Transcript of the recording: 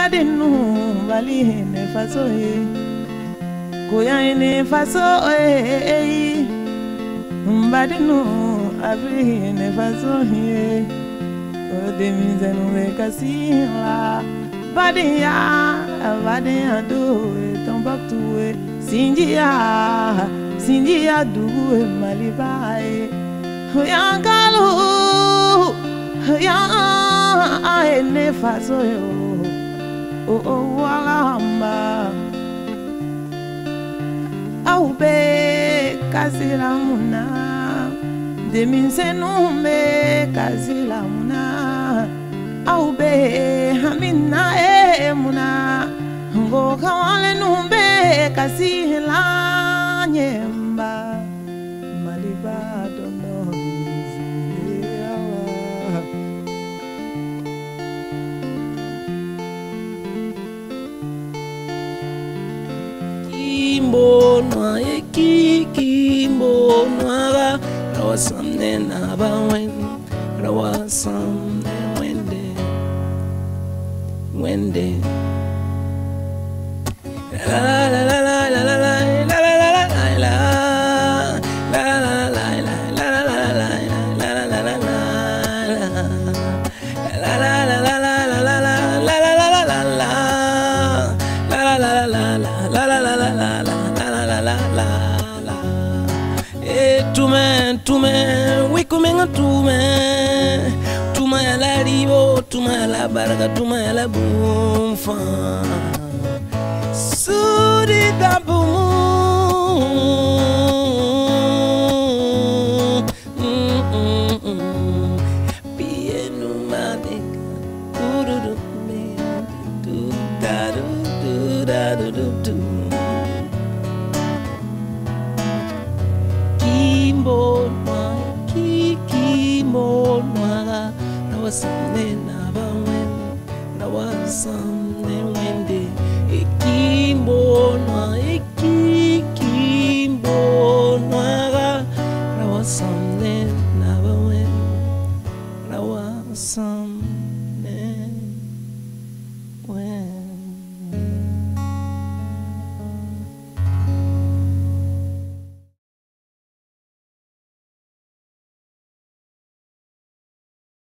badinu bali ne faso e koya ne faso e badinu abri ne faso e o de mizenu me kasila badia do e tombaktu e sinjia du e malibae yangalo ya ne faso yo walamba au be kasila muna de minsenu me kasila muna au be hamina e muna ngo kawale numbe kasila nyemba maliba dondo Kimbonwa kimbonwa rawa samne na bawen rawa samne wende la la la la la la la la la la la la tume wikumenga tuma ya la ribo tuma ya la baraka tuma ya la bumfa sudi tabu pienu madeka kurudu me du da du Kimbonwa rawa samne na bawen rawa samne wende kimbonwa